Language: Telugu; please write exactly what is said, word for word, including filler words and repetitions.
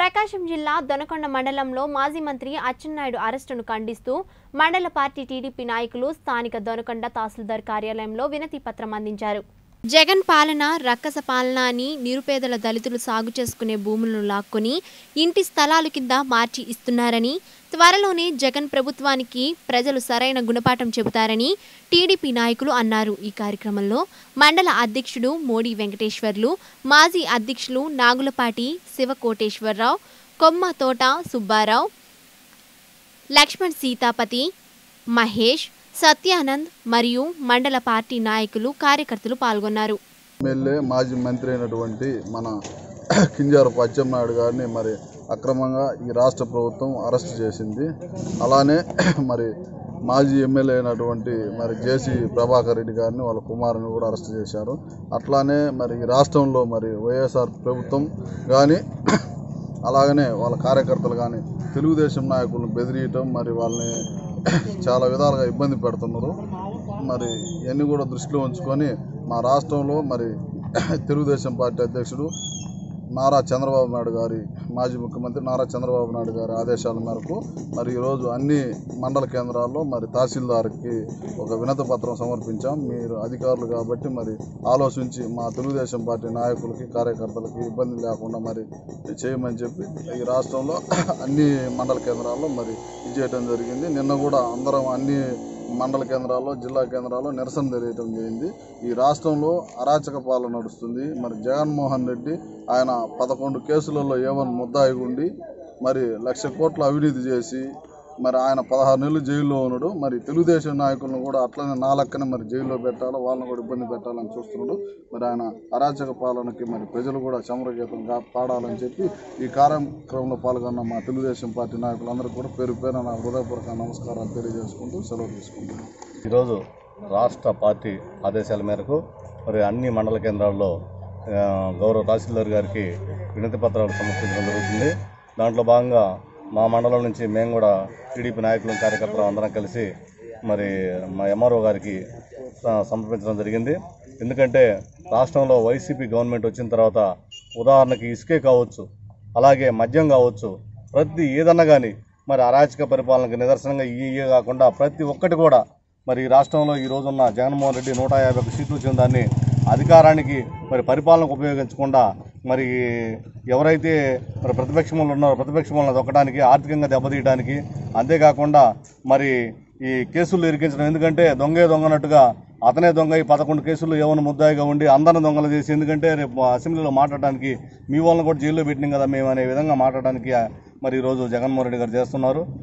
ప్రకాశం జిల్లా దొనకొండ మండలంలో మాజీ మంత్రి అచ్చెన్నాయుడు అరెస్టును ఖండిస్తూ మండల పార్టీ టీడీపీ నాయకులు స్థానిక దొనకొండ తహసీల్దార్ కార్యాలయంలో వినతి పత్రం అందించారు. జగన్ పాలన రక్కస పాలన అని నిరుపేదల దళితులు సాగు చేసుకునే భూములను లాక్కొని ఇంటి స్థలాల కింద మార్చి ఇస్తున్నారని, త్వరలోనే జగన్ ప్రభుత్వానికి ప్రజలు సరైన గుణపాఠం చెబుతారని టీడీపీ నాయకులు అన్నారు. ఈ కార్యక్రమంలో మండల అధ్యక్షుడు మోడీ వెంకటేశ్వర్లు, మాజీ అధ్యక్షులు నాగులపాటి శివకోటేశ్వరరావు, కొమ్మ తోట సుబ్బారావు, లక్ష్మణ్ సీతాపతి, మహేష్, సత్యానంద్ మరియు మండల పార్టీ నాయకులు కార్యకర్తలు పాల్గొన్నారు. ఎమ్మెల్యే మాజీ మంత్రి అయినటువంటి మన కింజారపు అచ్చెన్నాయుడు గారిని మరి అక్రమంగా ఈ రాష్ట్ర ప్రభుత్వం అరెస్ట్ చేసింది. అలానే మరి మాజీ ఎమ్మెల్యే అయినటువంటి మరి జేసీ ప్రభాకర్ రెడ్డి గారిని వాళ్ళ కుమారుని కూడా అరెస్ట్ చేశారు. అట్లానే మరి ఈ రాష్ట్రంలో మరి వైఎస్ఆర్ ప్రభుత్వం కానీ అలాగనే వాళ్ళ కార్యకర్తలు కానీ తెలుగుదేశం నాయకులను బెదిరియటం, మరి వాళ్ళని చాలా విధాలుగా ఇబ్బంది పెడుతున్నారు. మరి ఇవన్నీ కూడా దృష్టిలో ఉంచుకొని మా రాష్ట్రంలో మరి తెలుగుదేశం పార్టీ అధ్యక్షుడు నారా చంద్రబాబు నాయుడు గారి మాజీ ముఖ్యమంత్రి నారా చంద్రబాబు నాయుడు గారి ఆదేశాల మేరకు మరి ఈరోజు అన్ని మండల కేంద్రాల్లో మరి తహసీల్దార్కి ఒక వినతి పత్రం సమర్పించాం. మీరు అధికారులు కాబట్టి మరి ఆలోచించి మా తెలుగుదేశం పార్టీ నాయకులకి కార్యకర్తలకి ఇబ్బంది లేకుండా మరి చేయమని చెప్పి ఈ రాష్ట్రంలో అన్ని మండల కేంద్రాల్లో మరి ఇది చేయడం జరిగింది. నిన్న కూడా అందరం అన్ని మండల కేంద్రాల్లో జిల్లా కేంద్రాల్లో నిరసన తెలియటం జరిగింది. ఈ రాష్ట్రంలో అరాచక పాలన నడుస్తుంది. మరి జగన్మోహన్ రెడ్డి ఆయన పదకొండు కేసులలో ఏమని ముద్దాయి ఉండి మరి లక్ష కోట్ల అవినీతి చేసి మరి ఆయన పదహారు నెలలు జైల్లో ఉన్నాడు. మరి తెలుగుదేశం నాయకులను కూడా అట్లనే నా లెక్కనే మరి జైల్లో పెట్టాలి, వాళ్ళని కూడా ఇబ్బంది పెట్టాలని చూస్తున్నాడు. మరి ఆయన అరాచక పాలనకి మరి ప్రజలు కూడా చమరగీతంగా పాడాలని చెప్పి ఈ కార్యక్రమంలో పాల్గొన్న మా తెలుగుదేశం పార్టీ నాయకులందరికీ కూడా పేరు పేరు నా హృదయపూర్వక నమస్కారాలు తెలియజేసుకుంటూ సెలవు తీసుకుంటున్నాను. ఈరోజు రాష్ట్ర పార్టీ ఆదేశాల మేరకు మరి అన్ని మండల కేంద్రాల్లో గౌరవ తహసీల్దార్ గారికి వినతి పత్రాలు సమర్పించడం జరుగుతుంది. దాంట్లో భాగంగా మా మండలం నుంచి మేము కూడా టీడీపీ నాయకులు కార్యకర్తలు అందరం కలిసి మరి మా ఎంఆర్ఓ గారికి సమర్పించడం జరిగింది. ఎందుకంటే రాష్ట్రంలో వైసీపీ గవర్నమెంట్ వచ్చిన తర్వాత ఉదాహరణకి ఇసుకే కావచ్చు, అలాగే మద్యం కావచ్చు, ప్రతి ఏదన్నా కానీ మరి అరాచక పరిపాలనకు నిదర్శనంగా ఇవే కాకుండా ప్రతి ఒక్కటి కూడా మరి రాష్ట్రంలో ఈ రోజున్న జగన్మోహన్ రెడ్డి నూట యాభై ఒక సీట్లు వచ్చిన దాన్ని అధికారానికి మరి పరిపాలనకు ఉపయోగించకుండా మరి ఎవరైతే మరి ప్రతిపక్షంలో ఉన్నారో ప్రతిపక్షంలో దొక్కడానికి, ఆర్థికంగా దెబ్బతీయడానికి, అంతేకాకుండా మరి ఈ కేసులు ఇరికించడం. ఎందుకంటే దొంగే దొంగనట్టుగా అతనే దొంగ ఈ పదకొండు కేసులు ఏమైనా ముద్దాయిగా ఉండి అందరిని దొంగలు చేసి, ఎందుకంటే రేపు అసెంబ్లీలో మాట్లాడడానికి మీ వాళ్ళని కూడా జైల్లో పెట్టినాం కదా మేము అనే విధంగా మాట్లాడడానికి మరి ఈరోజు జగన్మోహన్ రెడ్డి గారు చేస్తున్నారు.